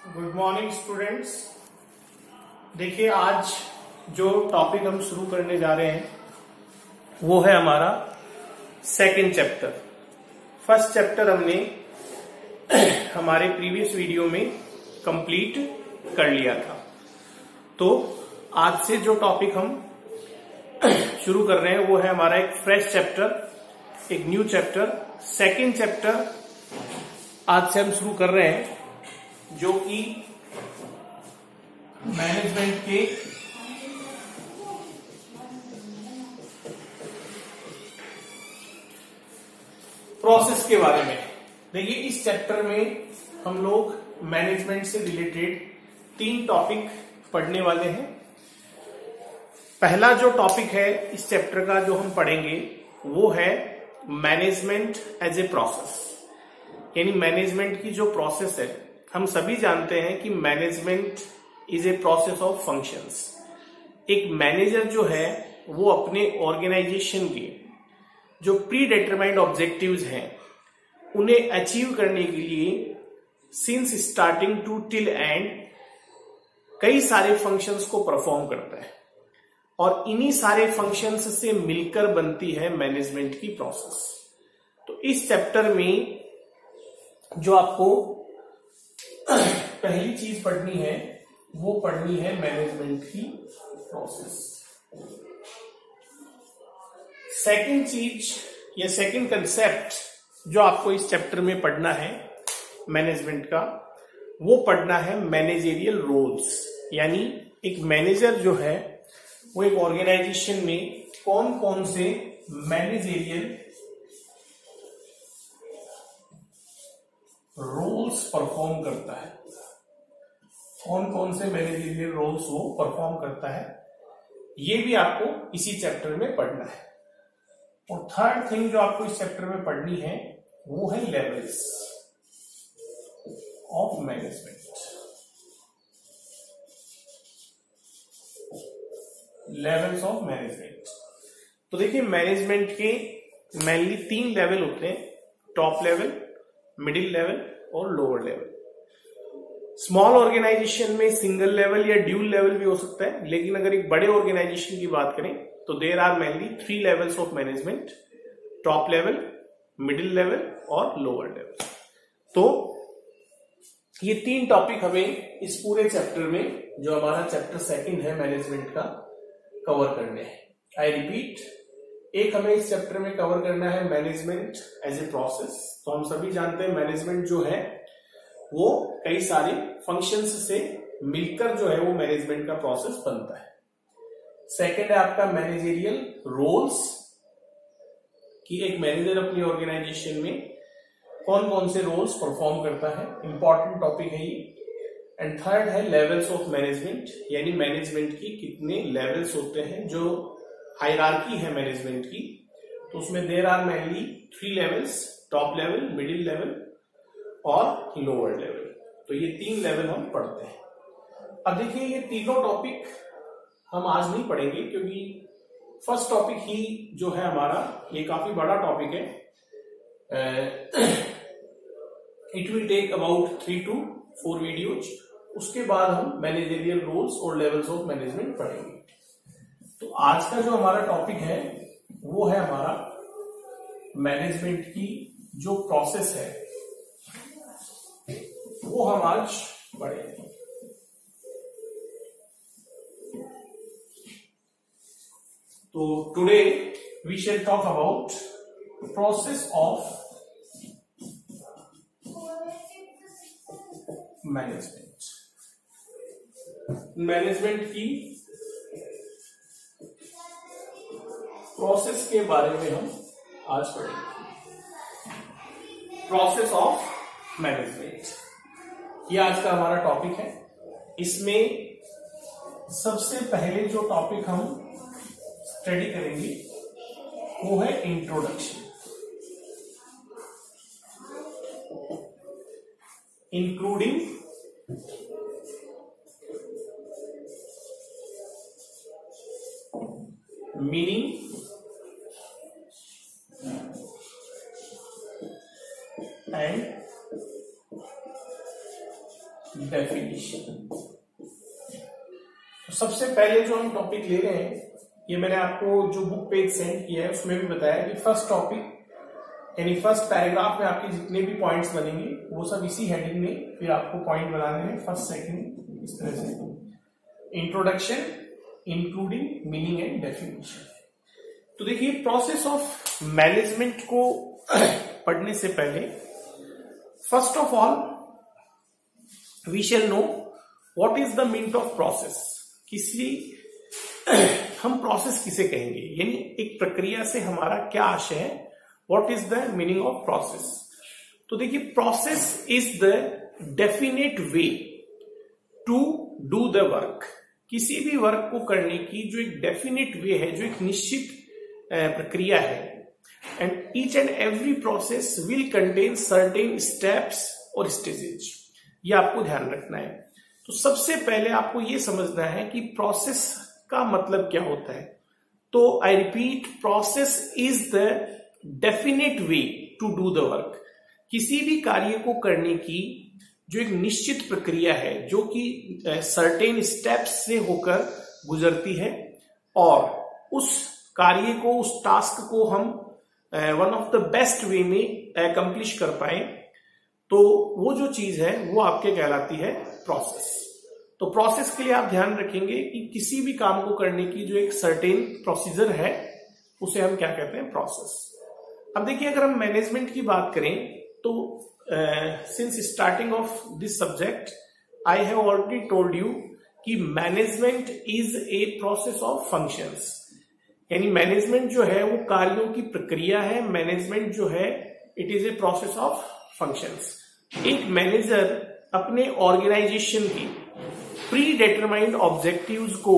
Good morning students. देखिए, आज जो टॉपिक हम शुरू करने जा रहे हैं वो है हमारा सेकंड चैप्टर। फर्स्ट चैप्टर हमने हमारे प्रीवियस वीडियो में कंप्लीट कर लिया था। तो आज से जो टॉपिक हम शुरू कर रहे हैं वो है हमारा एक फ्रेश चैप्टर, एक न्यू चैप्टर। सेकंड चैप्टर आज से हम शुरू कर रहे हैं, जो कि मैनेजमेंट के प्रोसेस के बारे में। देखिए, इस चैप्टर में हम लोग मैनेजमेंट से रिलेटेड 3 टॉपिक पढ़ने वाले हैं। पहला जो टॉपिक है इस चैप्टर का जो हम पढ़ेंगे वो है मैनेजमेंट एज ए प्रोसेस, यानी मैनेजमेंट की जो प्रोसेस है। हम सभी जानते हैं कि management is a process of functions. एक मैनेजर जो है वो अपने ऑर्गेनाइजेशन के जो प्री डिटरमाइंड ऑब्जेक्टिव्स हैं उन्हें अचीव करने के लिए since starting to till end कई सारे फंक्शंस को परफॉर्म करता है, और इन्हीं सारे फंक्शंस से मिलकर बनती है मैनेजमेंट की प्रोसेस। तो इस चैप्टर में जो आपको पहली चीज पढ़नी है वो पढ़नी है मैनेजमेंट की प्रोसेस। सेकंड चीज या सेकंड कंसेप्ट जो आपको इस चैप्टर में पढ़ना है मैनेजमेंट का, वो पढ़ना है मैनेजेरियल रोल्स। यानी एक मैनेजर जो है वो एक ऑर्गेनाइजेशन में कौन कौन से मैनेजेरियल रोल्स परफॉर्म करता है, कौन कौन से मैनेजरियल रोल्स वो परफॉर्म करता है, ये भी आपको इसी चैप्टर में पढ़ना है। और थर्ड थिंग जो आपको इस चैप्टर में पढ़नी है वो है levels of management. Levels of management. तो देखिए, मैनेजमेंट के मेनली 3 लेवल होते हैं, टॉप लेवल, मिडिल लेवल और लोअर लेवल। स्मॉल ऑर्गेनाइजेशन में सिंगल लेवल या ड्यूल लेवल भी हो सकता है, लेकिन अगर एक बड़े ऑर्गेनाइजेशन की बात करें तो there are mainly 3 levels of management, top level, middle level और लोअर लेवल। तो ये 3 टॉपिक हमें इस पूरे चैप्टर में, जो हमारा चैप्टर सेकंड है मैनेजमेंट का, कवर करने हैं। आई रिपीट, एक हमें इस चैप्टर में कवर करना है मैनेजमेंट एज ए प्रोसेस। तो हम सभी जानते हैं मैनेजमेंट जो है वो कई सारे फंक्शंस से मिलकर जो है वो मैनेजमेंट का प्रोसेस बनता है। सेकंड है आपका मैनेजेरियल रोल्स, कि एक मैनेजर अपनी ऑर्गेनाइजेशन में कौन कौन से रोल्स परफॉर्म करता है, इंपॉर्टेंट टॉपिक है ये। एंड थर्ड है लेवल्स ऑफ मैनेजमेंट, यानी मैनेजमेंट की कितने लेवल्स होते हैं, जो हायरार्की है मैनेजमेंट की। तो उसमें there are mainly 3 levels, top level, middle level और लोअर लेवल। तो ये 3 लेवल हम पढ़ते हैं। अब देखिए, ये तीनों टॉपिक हम आज नहीं पढ़ेंगे, क्योंकि फर्स्ट टॉपिक ही जो है हमारा ये काफी बड़ा टॉपिक है। It will take about 3 to 4 videos. उसके बाद हम मैनेजरियल रोल्स और लेवल्स ऑफ मैनेजमेंट पढ़ेंगे। तो आज का जो हमारा टॉपिक है वो है हमारा मैनेजमेंट की जो प्रोसेस है वो हम आज पढ़ेंगे। तो today we shall talk about process of management. Management की प्रोसेस के बारे में हम आज पढ़ेंगे। प्रोसेस ऑफ मैनेजमेंट, ये आज का हमारा टॉपिक है। इसमें सबसे पहले जो टॉपिक हम स्टडी करेंगे वो है introduction. Including meaning, and definition. तो सबसे पहले जो हम टॉपिक ले रहे हैं, ये मैंने आपको जो बुक पेज सेंड किया है उसमें भी बताया कि फर्स्ट टॉपिक यानी फर्स्ट पैराग्राफ में आपके जितने भी पॉइंट्स बनेंगे वो सब इसी हेडिंग में फिर आपको पॉइंट बनाने हैं, फर्स्ट सेकंड, इस तरह से। Introduction including meaning and definition. तो देखिए, प्रोसेस ऑफ मैनेजमेंट को पढ़ने से पहले first of all we shall know what is the meaning of process. इसलिए हम प्रोसेस किसे कहेंगे, यानी एक प्रक्रिया से हमारा क्या आशय है, what is the meaning of process. तो देखिए, process is the definite way to do the work. किसी भी वर्क को करने की जो एक डेफिनेट वे है, जो एक निश्चित प्रक्रिया है, and each and every process will contain certain steps और स्टेजेज। ये आपको ध्यान रखना है। तो सबसे पहले आपको ये समझना है कि प्रोसेस का मतलब क्या होता है। तो I repeat, process is the definite way to do the work. किसी भी कार्य को करने की जो एक निश्चित प्रक्रिया है, जो कि सर्टेन स्टेप्स से होकर गुजरती है, और उस कार्य को, उस टास्क को हम one of the best way में अकम्प्लिश कर पाए, तो वो जो चीज है वो आपके कहलाती है प्रोसेस। तो प्रोसेस के लिए आप ध्यान रखेंगे कि किसी भी काम को करने की जो एक सर्टेन प्रोसीजर है उसे हम क्या कहते हैं, प्रोसेस। अब देखिए, अगर हम मैनेजमेंट की बात करें तो since starting of this subject I have already told you कि management is a process of functions. यानी मैनेजमेंट जो है वो कार्यों की प्रक्रिया है। मैनेजमेंट जो है it is a process of functions. एक मैनेजर अपने ऑर्गेनाइजेशन की प्री डिटरमाइंड ऑब्जेक्टिव्स को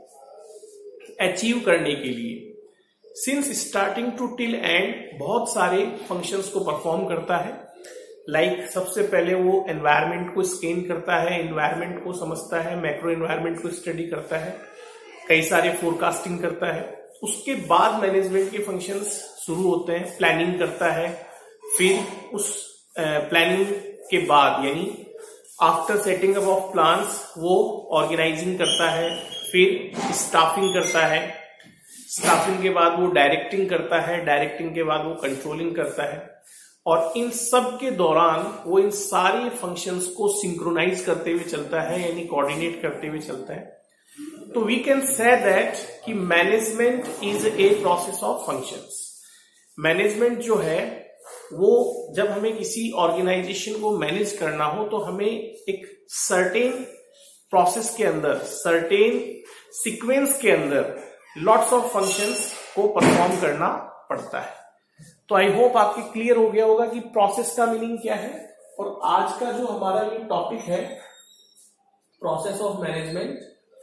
अचीव करने के लिए since starting to till end बहुत सारे फंक्शंस को परफॉर्म करता है। लाइक सबसे पहले वो एनवायरनमेंट को स्कैन करता है, एनवायरनमेंट को समझता है, मैक्रो एनवायरनमेंट को स्टडी करता है, कई सारे फोरकास्टिंग करता है। उसके बाद मैनेजमेंट के फंक्शंस शुरू होते हैं, प्लानिंग करता है, फिर उस प्लानिंग के बाद यानी after setting up of plans वो ऑर्गेनाइजिंग करता है, फिर स्टाफिंग करता है, स्टाफिंग के बाद वो डायरेक्टिंग करता है, डायरेक्टिंग के बाद वो कंट्रोलिंग करता है, और इन सब के दौरान वो इन सारे फंक्शंस को सिंक्रोनाइज करते हुए चलता है, यानी कोऑर्डिनेट करते हुए चलता है। तो वी कैन से दैट कि management is a process of functions. Management जो है वो जब हमें किसी ऑर्गेनाइजेशन को मैनेज करना हो तो हमें एक सर्टेन प्रोसेस के अंदर, सर्टेन सीक्वेंस के अंदर लॉट्स ऑफ फंक्शंस को परफॉर्म करना पड़ता है। तो आई होप आपके क्लियर हो गया होगा कि प्रोसेस का मीनिंग क्या है। और आज का जो हमारा ये टॉपिक है प्रोसेस ऑफ मैनेजमेंट,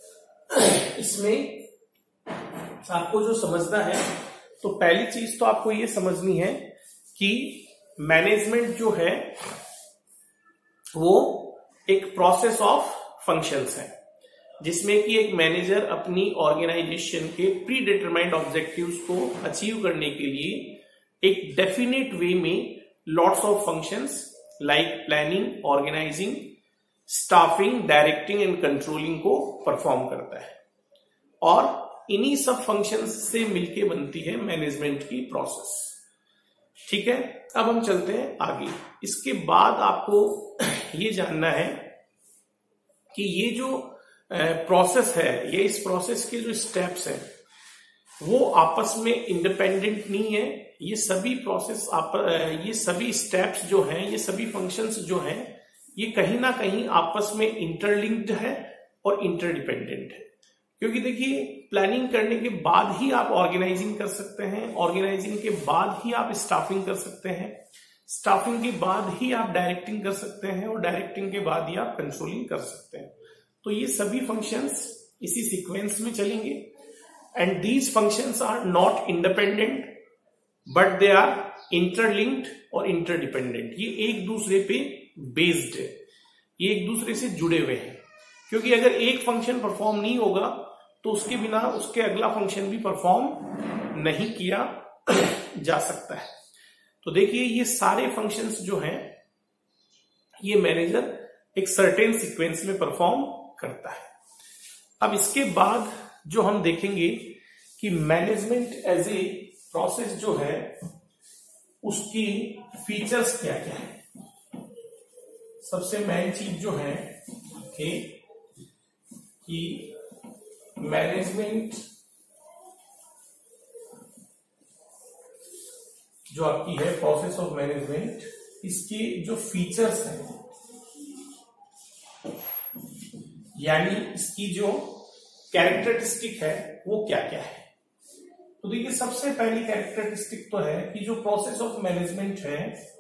इसमें आपको जो समझना है, तो पहली चीज तो आपको ये समझनी है कि मैनेजमेंट जो है वो एक प्रोसेस ऑफ फंक्शंस है, जिसमें कि एक मैनेजर अपनी ऑर्गेनाइजेशन के प्री डिटरमाइंड ऑब्जेक्टिव्स को अचीव करने के लिए एक डेफिनेट वे में lots of functions like planning, organising, staffing, directing and controlling को परफॉर्म करता है, और इन्हीं सब फंक्शंस से मिलके बनती है मैनेजमेंट की प्रोसेस। ठीक है, अब हम चलते हैं आगे। इसके बाद आपको ये जानना है कि ये जो प्रोसेस है, ये इस प्रोसेस के जो स्टेप्स हैं वो आपस में इंडिपेंडेंट नहीं है। ये सभी प्रोसेस ये सभी स्टेप्स जो हैं, ये सभी फंक्शंस जो हैं, ये कहीं ना कहीं आपस में इंटरलिंक्ड है और इंटरडिपेंडेंट है। क्योंकि देखिए, प्लानिंग करने के बाद ही आप ऑर्गेनाइजिंग कर सकते हैं, ऑर्गेनाइजिंग के बाद ही आप स्टाफिंग कर सकते हैं, स्टाफिंग के बाद ही आप डायरेक्टिंग कर सकते हैं, और डायरेक्टिंग के बाद ही आप कंट्रोलिंग कर सकते हैं। तो ये सभी फंक्शंस इसी सीक्वेंस में चलेंगे, and these functions are not independent but they are interlinked और इंटरडिपेंडेंट। ये एक दूसरे पे बेस्ड है, ये एक दूसरे से जुड़े हुए हैं। क्योंकि अगर एक फंक्शन परफॉर्म नहीं होगा तो उसके बिना उसके अगला फंक्शन भी परफॉर्म नहीं किया जा सकता है। तो देखिए, ये सारे फंक्शंस जो हैं ये मैनेजर एक सर्टेन सीक्वेंस में परफॉर्म करता है। अब इसके बाद जो हम देखेंगे कि मैनेजमेंट एज ए प्रोसेस जो है उसकी फीचर्स क्या क्या है। सबसे मेन चीज जो है कि मैनेजमेंट जो आपकी है प्रोसेस ऑफ मैनेजमेंट, इसके जो फीचर्स हैं यानी इसकी जो कैरेक्टरिस्टिक है वो क्या क्या है। तो देखिए सबसे पहली कैरेक्टरिस्टिक तो है कि जो प्रोसेस ऑफ मैनेजमेंट है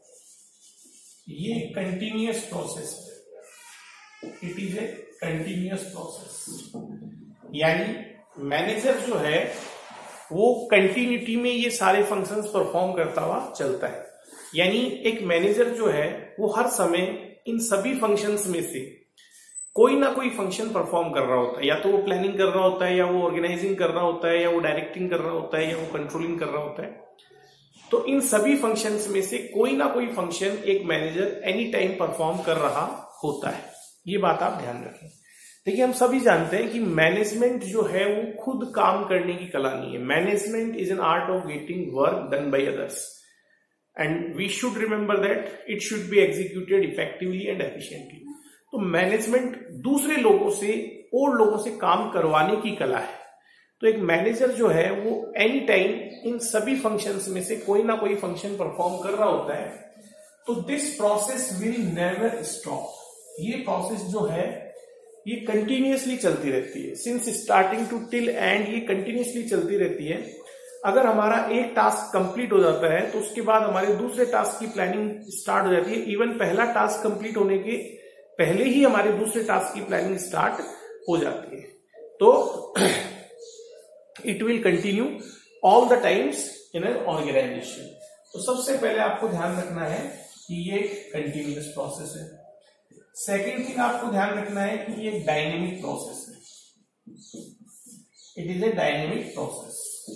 ये कंटिन्यूअस प्रोसेस है। It is a continuous process, यानी मैनेजर जो है वो कंटिन्यूटी में ये सारे फंक्शंस परफॉर्म करता हुआ चलता है। यानी एक मैनेजर जो है वो हर समय इन सभी फंक्शंस में से कोई ना कोई फंक्शन परफॉर्म कर रहा होता है। या तो वो प्लानिंग कर रहा होता है, या वो ऑर्गेनाइजिंग कर रहा होता है, या वो डायरेक्टिंग कर रहा होता है, या वो कंट्रोलिंग कर रहा होता है। तो इन सभी फंक्शंस में से कोई ना कोई फंक्शन एक मैनेजर एनी टाइम परफॉर्म कर रहा होता है। ये बात आप ध्यान रखें। देखिए हम सभी जानते हैं कि मैनेजमेंट जो है वो खुद काम करने की कला नहीं है। Management is an art of getting work done by others and we should remember that it should be executed effectively and efficiently. तो मैनेजमेंट दूसरे लोगों से और लोगों से काम करवाने की कला है। तो एक मैनेजर जो है वो एनी टाइम इन सभी फंक्शंस में से कोई ना कोई फंक्शन परफॉर्म कर रहा होता है। तो this process will never stop. ये प्रोसेस जो है ये कंटिन्यूअसली चलती रहती है, since starting to till end ये कंटिन्यूअसली चलती रहती है। अगर हमारा एक टास्क कंप्लीट हो जाता है तो उसके बाद हमारे दूसरे टास्क की प्लानिंग स्टार्ट हो जाती है। इवन पहला टास्क कंप्लीट होने के पहले ही हमारे दूसरे टास्क की प्लानिंग स्टार्ट हो जाती है। तो it will continue all the times in an organisation. तो सबसे पहले आपको ध्यान रखना है कि ये कंटिन्यूअस प्रोसेस है। सेकेंड थिंग आपको ध्यान रखना है कि ये डायनेमिक प्रोसेस है। It is a dynamic process.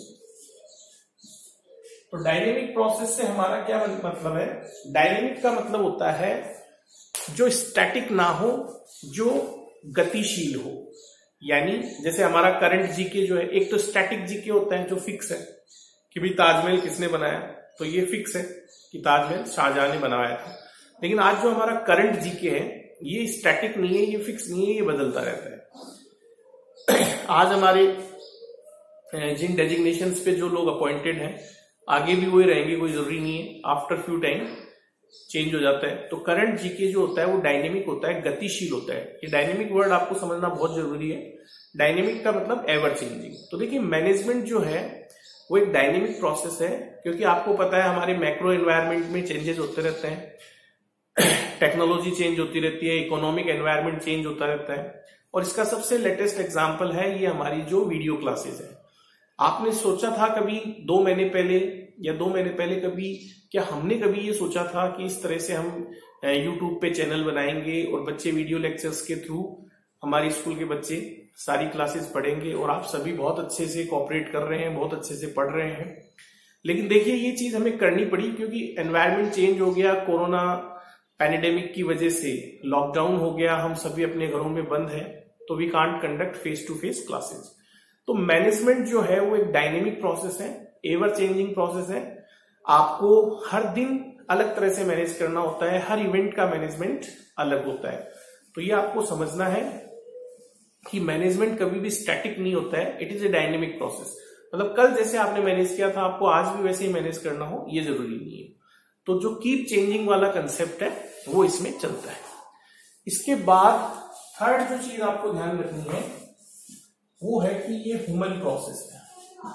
तो डायनेमिक प्रोसेस से हमारा क्या मतलब है? डायनेमिक का मतलब होता है जो स्टैटिक ना हो, जो गतिशील हो। यानी जैसे हमारा करंट जीके जो है, एक तो स्टैटिक जीके होता है जो फिक्स है कि भाई ताजमहल किसने बनाया, तो ये फिक्स है कि ताजमहल शाहजहां ने बनवाया था। लेकिन आज जो हमारा करंट जीके है ये स्टैटिक नहीं है, ये फिक्स नहीं है, ये बदलता रहता है। आज हमारे जिन डेजिग्नेशंस पे जो लोग अपॉइंटेड हैं आगे भी वही रहेंगे, कोई जरूरी नहीं है, आफ्टर फ्यू टाइम चेंज हो जाता है। तो करंट जीके जो होता है वो डायनेमिक होता है, गतिशील होता है। ये डायनेमिक वर्ड आपको समझना बहुत जरूरी है। डायनेमिक का मतलब एवर चेंजिंग। तो देखिए मैनेजमेंट जो है वो एक डायनेमिक प्रोसेस है, क्योंकि आपको पता है हमारे मैक्रो एनवायरनमेंट में चेंजेस होते रहते हैं, टेक्नोलॉजी चेंज होती रहती है, इकोनॉमिक एनवायरनमेंट चेंज होता रहता है। और इसका सबसे लेटेस्ट एग्जांपल है ये हमारी जो वीडियो क्लासेस है। आपने सोचा था कभी 2 महीने पहले या 2 महीने पहले कभी, क्या हमने कभी ये सोचा था कि इस तरह से हम YouTube पे चैनल बनाएंगे और बच्चे वीडियो लेक्चर्स के थ्रू, हमारी स्कूल के बच्चे सारी क्लासेस पढ़ेंगे और आप सभी बहुत अच्छे से कोऑपरेट कर रहे हैं, बहुत अच्छे से पढ़ रहे हैं। लेकिन देखिए ये चीज हमें करनी पड़ी क्योंकि एनवायरनमेंट चेंज हो गया, कोरोना पैंडेमिक की वजह से लॉकडाउन हो गया, हम सभी अपने घरों में बंद हैं, तो we can't conduct face to face classes. तो मैनेजमेंट जो है वो एक डायनेमिक प्रोसेस है, एवर चेंजिंग प्रोसेस है। आपको हर दिन अलग तरह से मैनेज करना होता है, हर इवेंट का मैनेजमेंट अलग होता है। तो ये आपको समझना है कि मैनेजमेंट कभी भी स्टैटिक नहीं होता है, it is a dynamic process. मतलब कल जैसे आपने मैनेज किया था आपको आज भी वैसे ही मैनेज करना हो ये जरूरी नहीं है। तो जो कीप चेंजिंग वाला कंसेप्ट है वो इसमें चलता है। इसके बाद थर्ड जो चीज आपको ध्यान रखनी है वो है कि ये ह्यूमन प्रोसेस है।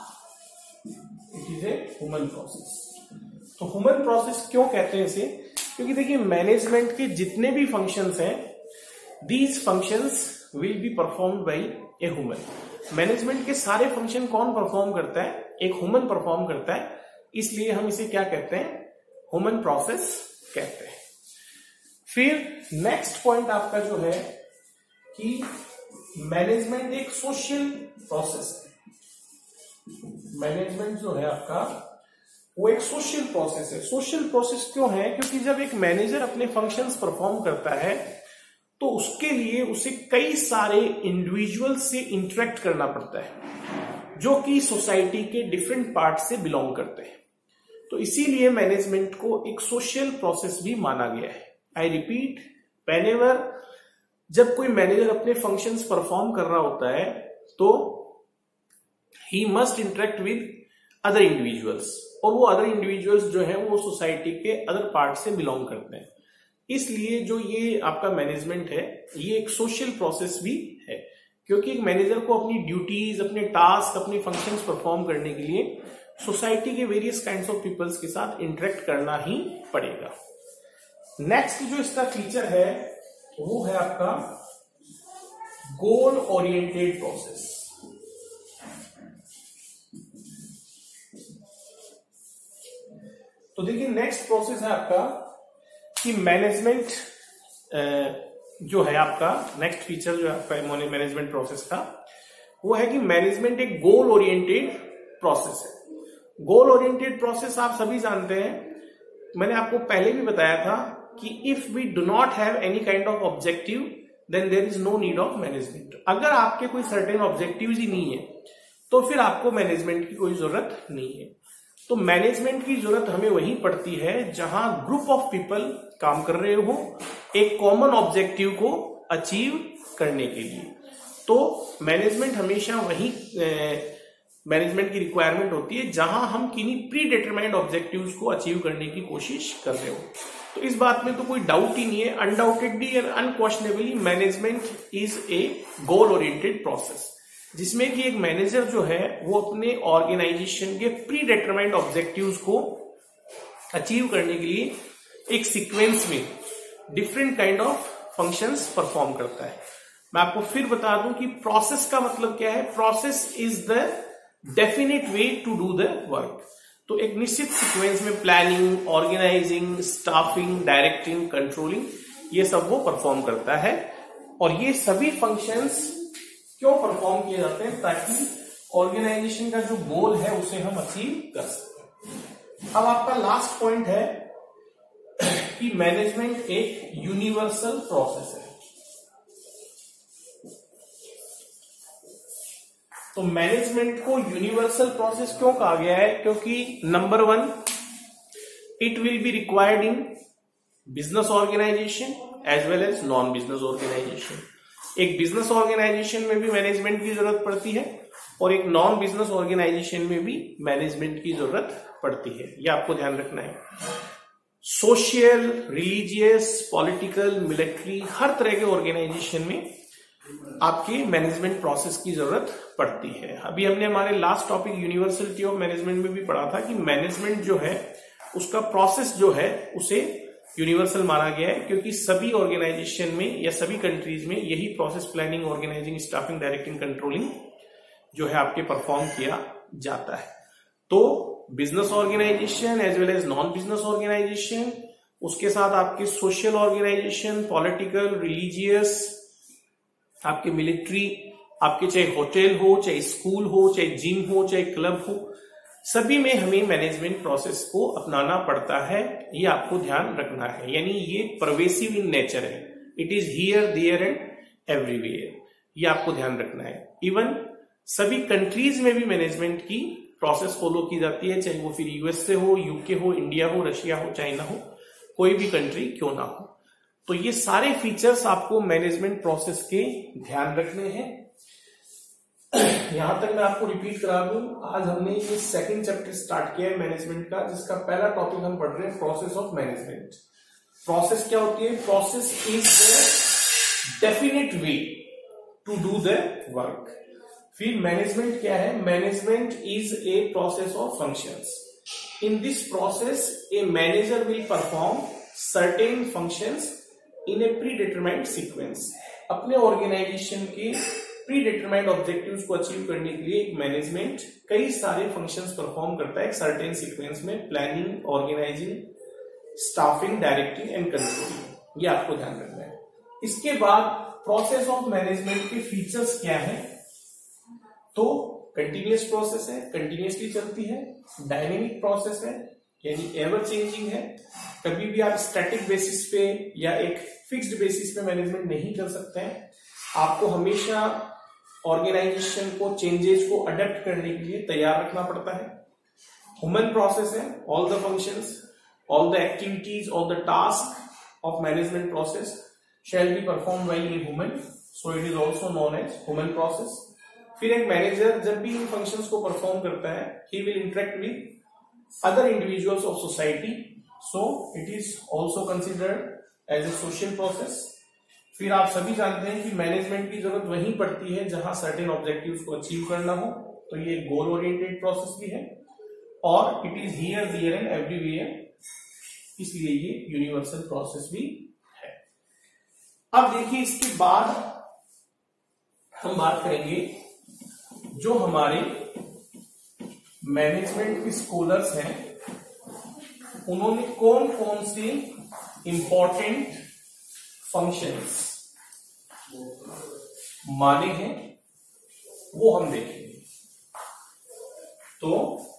It is a human process. तो ह्यूमन प्रोसेस क्यों कहते हैं इसे? क्योंकि देखिए मैनेजमेंट के जितने भी फंक्शंस हैं, these functions will be performed by a human. Management के सारे फंक्शन कौन परफॉर्म करता है? एक ह्यूमन परफॉर्म करता है, इसलिए हम इसे क्या कहते हैं? ह्यूमन प्रोसेस कहते हैं। फिर नेक्स्ट पॉइंट आपका जो है कि मैनेजमेंट एक सोशल प्रोसेस है। मैनेजमेंट जो है आपका वो एक सोशल प्रोसेस है। सोशल प्रोसेस क्यों है? क्योंकि जब एक मैनेजर अपने फंक्शंस परफॉर्म करता है तो उसके लिए उसे कई सारे इंडिविजुअल से इंटरेक्ट करना पड़ता है जो कि सोसाइटी के डिफरेंट पार्ट से बिलोंग करते हैं। तो इसीलिए मैनेजमेंट को एक सोशल प्रोसेस भी माना गया है। आई रिपीट, व्हेनेवर जब कोई मैनेजर अपने फंक्शंस परफॉर्म कर रहा होता है तो he must interact with other individuals, और वो अदर इंडिविजुअल्स जो है वो सोसाइटी के अदर पार्ट से बिलोंग करते हैं। इसलिए जो ये आपका मैनेजमेंट है ये एक सोशल प्रोसेस भी है, क्योंकि एक मैनेजर को अपनी ड्यूटीज, अपने टास्क, अपने फंक्शंस परफॉर्म करने के लिए सोसाइटी के वेरियस काइंड्स ऑफ पीपल्स के साथ इंटरेक्ट करना ही पड़ेगा। नेक्स्ट जो इसका फीचर है वो है आपका गोल ओरिएंटेड प्रोसेस। तो देखिए नेक्स्ट प्रोसेस है आपका कि मैनेजमेंट जो है आपका नेक्स्ट फीचर जो है आपका मैनेजमेंट प्रोसेस का वो है कि मैनेजमेंट एक गोल ओरिएंटेड प्रोसेस है। गोल ओरिएंटेड प्रोसेस आप सभी जानते हैं, मैंने आपको पहले भी बताया था कि if we do not have any kind of objective then there is no need of management. अगर आपके कोई सर्टेन ऑब्जेक्टिव्स ही नहीं है तो फिर आपको मैनेजमेंट की कोई जरूरत नहीं है। तो मैनेजमेंट की जरूरत हमें वहीं पड़ती है जहां ग्रुप ऑफ पीपल काम कर रहे हो एक कॉमन ऑब्जेक्टिव को अचीव करने के लिए। तो मैनेजमेंट हमेशा वही मैनेजमेंट की रिक्वायरमेंट होती है जहां हम किन्हीं प्री डिटरमाइंड ऑब्जेक्टिव्स को अचीव करने की कोशिश कर रहे हो। तो इस बात में तो कोई डाउट ही नहीं है, undoubtedly and unquestionably management is a goal oriented process, जिसमें कि एक मैनेजर जो है वो अपने ऑर्गेनाइजेशन के प्री डिटरमाइंड ऑब्जेक्टिव्स को अचीव करने के लिए एक सीक्वेंस में different kind of functions perform करता है। मैं आपको फिर बता दूं कि प्रोसेस का मतलब क्या है। Process is the definite way to do the work. तो एक निश्चित सीक्वेंस में planning, organising, staffing, directing, controlling ये सब वो परफॉर्म करता है। और ये सभी फंक्शंस क्यों परफॉर्म किए जाते हैं? ताकि ऑर्गेनाइजेशन का जो गोल है उसे हम अचीव कर सकें। अब आपका लास्ट पॉइंट है कि मैनेजमेंट एक यूनिवर्सल प्रोसेस है। तो मैनेजमेंट को यूनिवर्सल प्रोसेस क्यों कहा गया है? क्योंकि number 1, it will be required in business organisation as well as non business organisation. एक बिजनेस ऑर्गेनाइजेशन में भी मैनेजमेंट की जरूरत पड़ती है और एक नॉन बिजनेस ऑर्गेनाइजेशन में भी मैनेजमेंट की जरूरत पड़ती है, यह आपको ध्यान रखना है। सोशल, रिलीजियस, पॉलिटिकल, मिलिट्री, हर तरह के ऑर्गेनाइजेशन में आपके मैनेजमेंट प्रोसेस की जरूरत पड़ती है। अभी हमने हमारे last topic universality of management में भी पढ़ा था कि मैनेजमेंट जो है उसका प्रोसेस जो है उसे यूनिवर्सल माना गया है, क्योंकि सभी ऑर्गेनाइजेशन में या सभी कंट्रीज में यही process planning, organising, staffing, directing, controlling जो है आपके परफॉर्म किया जाता है। तो business organisation as well as non business organisation, उसके साथ आपके सोशल ऑर्गेनाइजेशन, पॉलिटिकल, रिलीजियस, आपके मिलिट्री, आपके चाहे होटल हो, चाहे स्कूल हो, चाहे जिम हो, चाहे क्लब हो, सभी में हमें मैनेजमेंट प्रोसेस को अपनाना पड़ता है। ये आपको ध्यान रखना है। यानी ये परवेसिव इन नेचर है, it is here, there and everywhere. ये आपको ध्यान रखना है। इवन सभी कंट्रीज में भी मैनेजमेंट की प्रोसेस फॉलो की जाती है, चाहे वो फिर यूएस से हो, यूके हो, इंडिया हो, रशिया हो, चाइना हो, कोई भी कंट्री क्यों ना हो। तो ये सारे फीचर्स आपको मैनेजमेंट प्रोसेस के ध्यान रखने हैं। यहां तक मैं आपको रिपीट करा दूं, आज हमने ये सेकंड चैप्टर स्टार्ट किया है मैनेजमेंट का, जिसका पहला टॉपिक हम पढ़ रहे हैं प्रोसेस ऑफ मैनेजमेंट। प्रोसेस क्या होती है? Process is the definite way to do the work. फिर मैनेजमेंट क्या है? Management is a process of functions. In this process a manager will perform certain functions in a predetermined sequence. अपने organisation के predetermined objectives को achieve करने के लिए एक मैनेजमेंट कई सारे फंक्शंस परफॉर्म करता है सर्टेन सीक्वेंस में, planning, organising, staffing, directing and controlling. ये आपको ध्यान रखना है। इसके बाद प्रोसेस ऑफ मैनेजमेंट के फीचर्स क्या है? तो कंटिन्यूअस प्रोसेस है, कंटिन्यूअसली चलती है, डायनेमिक प्रोसेस है, यानी एवर चेंजिंग है। कभी भी आप स्टैटिक बेसिस पे या एक फिक्स्ड बेसिस पे मैनेजमेंट नहीं कर सकते हैं। आपको हमेशा ऑर्गेनाइजेशन को, चेंजेस को अडेप्ट करने के लिए तैयार रखना पड़ता है। ह्यूमन प्रोसेस है। All the functions, all the activities, all the task of management process shall be perform by a human, so it is also known as human process. फिर एक मैनेजर जब भी इन फंक्शंस को परफॉर्म करता है, he will interact with other individuals of society, so it is also considered as a social process। फिर आप सभी जानते हैं कि मैनेजमेंट की जरूरत वहीं पड़ती है जहां सर्टेन ऑब्जेक्टिव्स को अचीव करना हो, तो ये गोल ओरिएंटेड प्रोसेस भी है और it is here, there and everywhere, इसलिए ये यूनिवर्सल प्रोसेस भी है। अब देखिए इसके बाद हम बात करेंगे जो हमारे मैनेजमेंट के स्कॉलर्स हैं उन्होंने कौन कौन से इंपॉर्टेंट फंक्शंस माने हैं वो हम देखेंगे। तो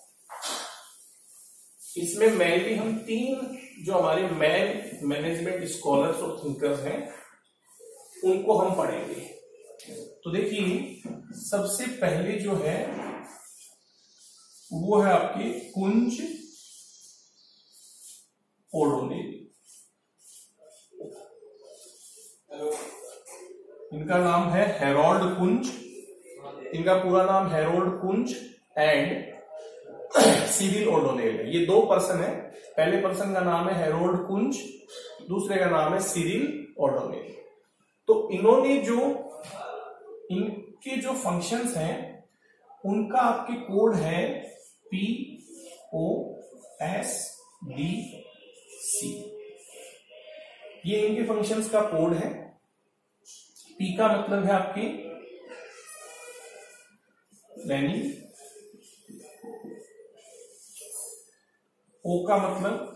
इसमें मेनली हम तीन जो हमारे मेन मैनेजमेंट स्कॉलर्स और थिंकर्स हैं उनको हम पढ़ेंगे। तो देखिए सबसे पहले जो है वो है आपके कुंज ओडोनिल। इनका नाम है हेरोल्ड कुंज, इनका पूरा नाम Harold Koontz and Cyril O'Donnell है। ये दो पर्सन है, पहले पर्सन का नाम है हेरोल्ड कुंज, दूसरे का नाम है सिरिल ओडोनिल। तो इन्होंने जो इनके जो फंक्शंस हैं उनका आपके कोड है POSDC। ये इनके फंक्शंस का कोड है। P का मतलब है आपके प्लानिंग, O का मतलब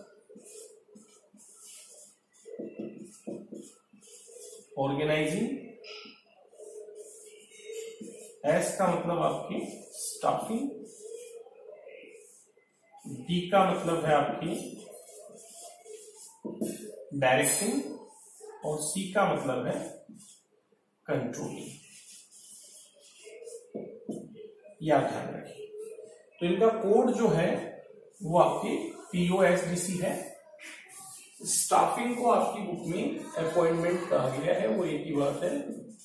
ऑर्गेनाइजिंग, S का मतलब आपकी स्टाफिंग, D का मतलब है आपकी डायरेक्टिंग और C का मतलब है कंट्रोलिंग। याद ध्यान रखिए। तो इनका कोड जो है वो आपकी POSDC है। स्टाफिंग को आपकी बुक में अपॉइंटमेंट कहा गया है, वो एक ही बात है।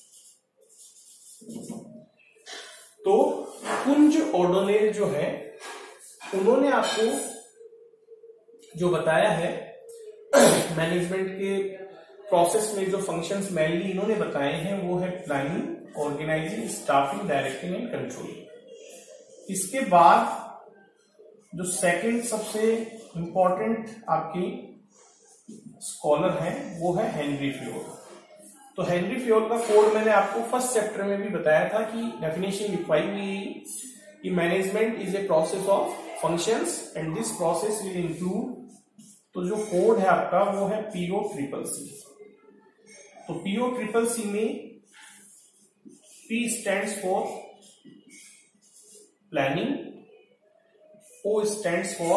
तो कुंज ओडोनिल जो है उन्होंने आपको जो बताया है मैनेजमेंट के प्रोसेस में जो फंक्शंस मेनली इन्होंने बताए हैं वो है planning, organising, staffing, directing and controlling. इसके बाद जो सेकंड सबसे इंपॉर्टेंट आपकी स्कॉलर है वो है हेनरी फ्योल। तो हेनरी फ्योल का कोड मैंने आपको फर्स्ट चैप्टर में भी बताया था कि डेफिनेशन लिखवाई हुई कि management is a process of functions and this process will include. तो जो कोड है आपका वो है POCCC। तो POCCC में P stands for planning, O stands for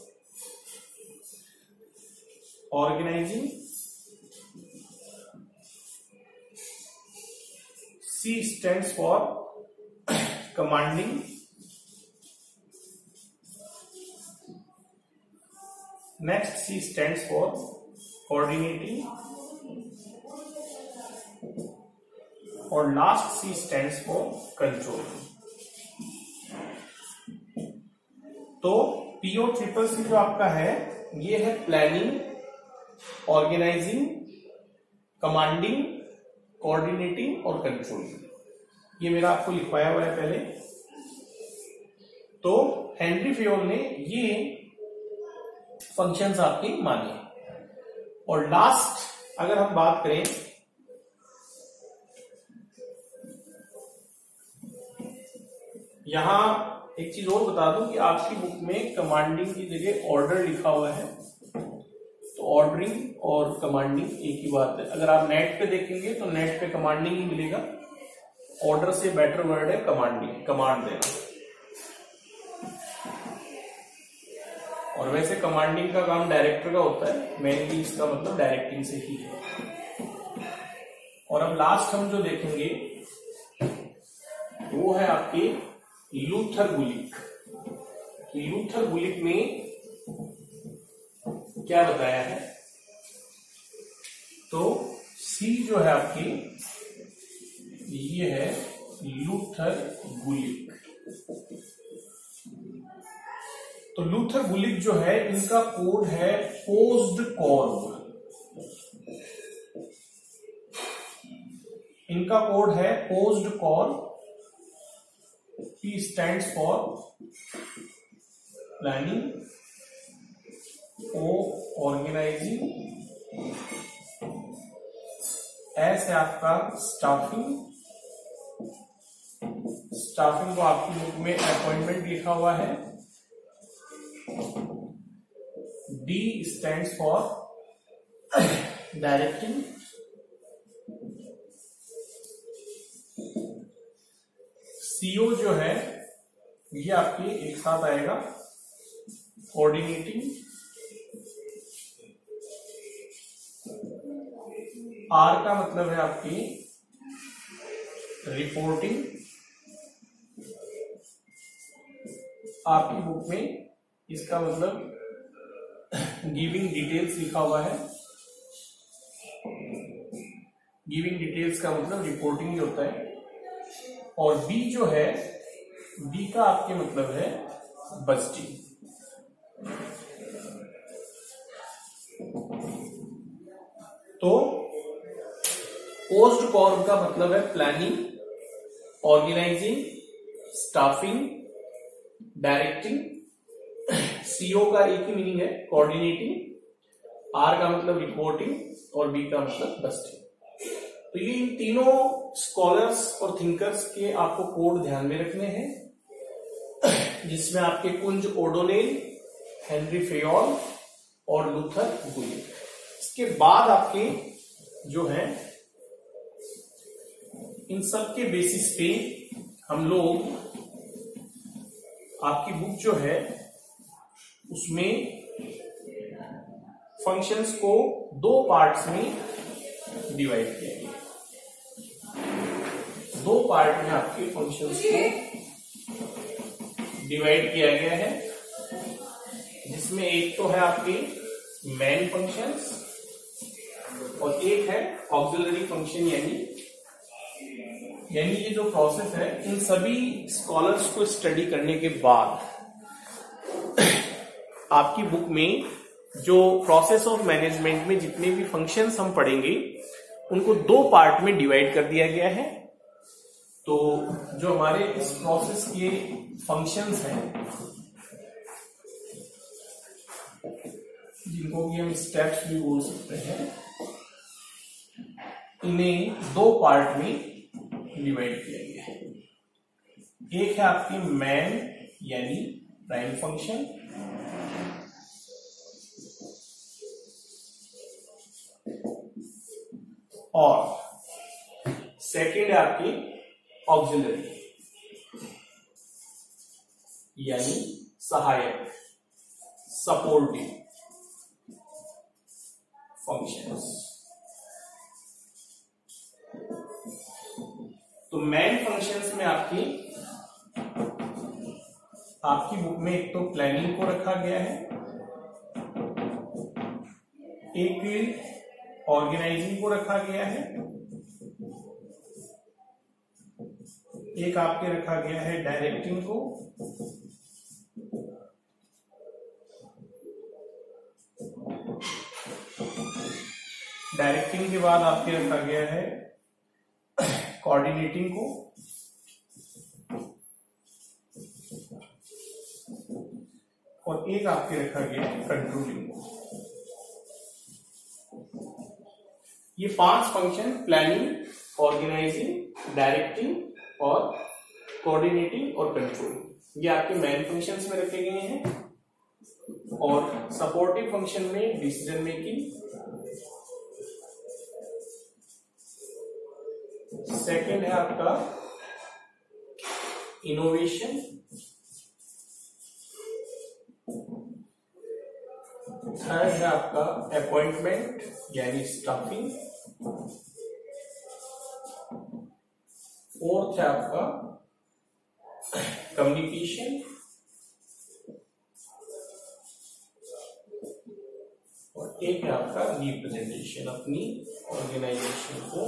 organising, C stands for commanding, next C stands for coordinating और last C stands for controlling। तो POCCC जो आपका है ये है प्लानिंग, ऑर्गेनाइजिंग, कमांडिंग, कोऑर्डिनेटिंग और कंट्रोलिंग। ये मेरा आपको लिखवाया हुआ है पहले। तो हेनरी फ्योल ने ये फंक्शंस आपके माने। और लास्ट अगर हम बात करें यहां एक चीज और बता दूं कि आपकी बुक में कमांडिंग की जगह ऑर्डर लिखा हुआ है। तो ऑर्डरिंग और कमांडिंग एक ही बात है। अगर आप नेट पे देखेंगे तो नेट पे कमांडिंग ही मिलेगा, ऑर्डर से बेटर वर्ड है कमांडिंग, कमांड देना। और वैसे कमांडिंग का काम डायरेक्टर का होता है, मेनली इसका मतलब डायरेक्टिंग से ही है। और अब लास्ट हम जो देखेंगे वो है आपके लूथर गुलिक। लूथर गुलिक ने क्या बताया है, तो सी जो है आपकी ये है लूथर गुलिक। तो लूथर गुलिक जो है इनका कोड है पोज्ड कॉर्ब। इनका कोड है POSDCORB. P stands for planning, O organizing, S है आपका स्टाफिंग। स्टाफिंग को आपकी बुक में अपॉइंटमेंट लिखा हुआ है। D stands for directing. CO जो है ये आपके एक साथ आएगा कोऑर्डिनेटिंग। R का मतलब है आपकी रिपोर्टिंग। आपकी बुक में इसका मतलब गिविंग डिटेल्स लिखा हुआ है। गिविंग डिटेल्स का मतलब रिपोर्टिंग ही होता है। और B जो है, B का आपके मतलब है बजटिंग। तो पोस्ट कॉर्ब का मतलब है planning, organising, staffing, directing. CO का एक ही मीनिंग है कोऑर्डिनेटिंग। R का मतलब रिपोर्टिंग और B का मतलब बजटिंग। तो ये इन तीनों स्कॉलर्स और थिंकर्स के आपको कोड ध्यान में रखने हैं, जिसमें आपके कुंज ओडोनेल, हेनरी फेयोल और लूथर गुलिक। इसके बाद आपके जो है इन सब के बेसिस पे हम लोग आपकी बुक जो है उसमें फंक्शंस को दो पार्ट्स में डिवाइड किया गया। दो पार्ट में आपके फंक्शंस को डिवाइड किया गया है, जिसमें एक तो है आपके मेन फंक्शंस और एक है ऑक्सिलरी फंक्शन। यानी ये जो प्रोसेस है, इन सभी स्कॉलर्स को स्टडी करने के बाद आपकी बुक में जो प्रोसेस ऑफ मैनेजमेंट में जितने भी फंक्शंस हम पढ़ेंगे उनको दो पार्ट में डिवाइड कर दिया गया है। तो जो हमारे इस प्रोसेस के फंक्शंस हैं, जिनको कि हम स्टेप्स भी बोल सकते हैं, इन्हें दो पार्ट में डिवाइड किया गया है। एक है आपके मैन यानी प्राइम फंक्शन, और सेकेंड है आपकी ऑक्सिलरी यानी सहायक, सपोर्टिव फंक्शंस। तो मेन फंक्शंस में आपकी बुक में एक तो प्लानिंग को रखा गया है, एक ऑर्गेनाइजिंग को रखा गया है, एक आपके रखा गया है डायरेक्टिंग को, डायरेक्टिंग के बाद आपके रखा गया है कोऑर्डिनेटिंग को, और एक आपके रखा गया है कंट्रोलिंग को। ये पांच फंक्शन प्लानिंग, ऑर्गेनाइजिंग, डायरेक्टिंग और कोऑर्डिनेटिंग और कंट्रोलिंग, ये आपके मेन फंक्शंस में रखे गए हैं। और सपोर्टिव फंक्शन में डिसीजन मेकिंग, सेकेंड है आपका इनोवेशन, थर्ड है आपका अपॉइंटमेंट यानी स्टाफिंग, फोर्थ है आपका कम्युनिकेशन, और एक है आपका रिप्रेजेंटेशन, अपनी ऑर्गेनाइजेशन को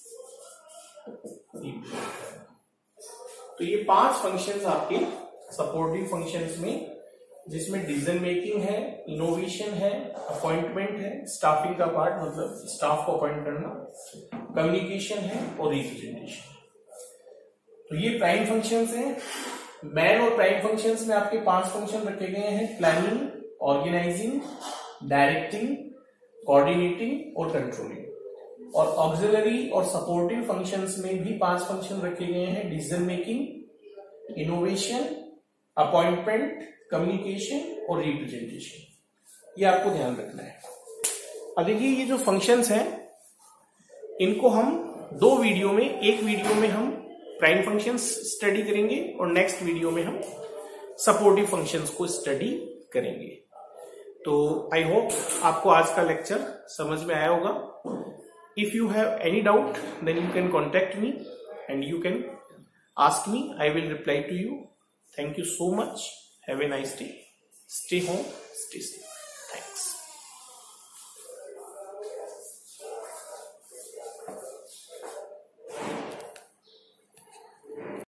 रिप्रेजेंट करना। तो ये 5 फंक्शंस आपके सपोर्टिव फंक्शंस में, जिसमें डिसीजन मेकिंग है, इनोवेशन है, अपॉइंटमेंट है, स्टाफिंग का पार्ट मतलब स्टाफ को अपॉइंट करना, कम्युनिकेशन है और रिप्रेजेंटेशन। तो ये प्राइम फंक्शंस हैं। मैन और प्राइम फंक्शंस में आपके 5 फंक्शन रखे गए हैं, प्लानिंग, ऑर्गेनाइजिंग, डायरेक्टिंग, कोऑर्डिनेटिंग और कंट्रोलिंग। और ऑक्सिलरी और सपोर्टिव फंक्शंस में भी 5 फंक्शन रखे गए हैं, decision making, innovation, appointment, communication और रिप्रेजेंटेशन। ये आपको ध्यान रखना है। अब देखिए ये जो फंक्शंस हैं इनको हम 2 वीडियो में, एक वीडियो में हम प्राइम फंक्शंस स्टडी करेंगे और नेक्स्ट वीडियो में हम सपोर्टिव फंक्शंस को स्टडी करेंगे। तो आई होप आपको आज का लेक्चर समझ में आया होगा। If you have any doubt then you can contact me and you can ask me, I will reply to you. Thank you so much. Have a nice day. Stay home, stay safe. Thanks.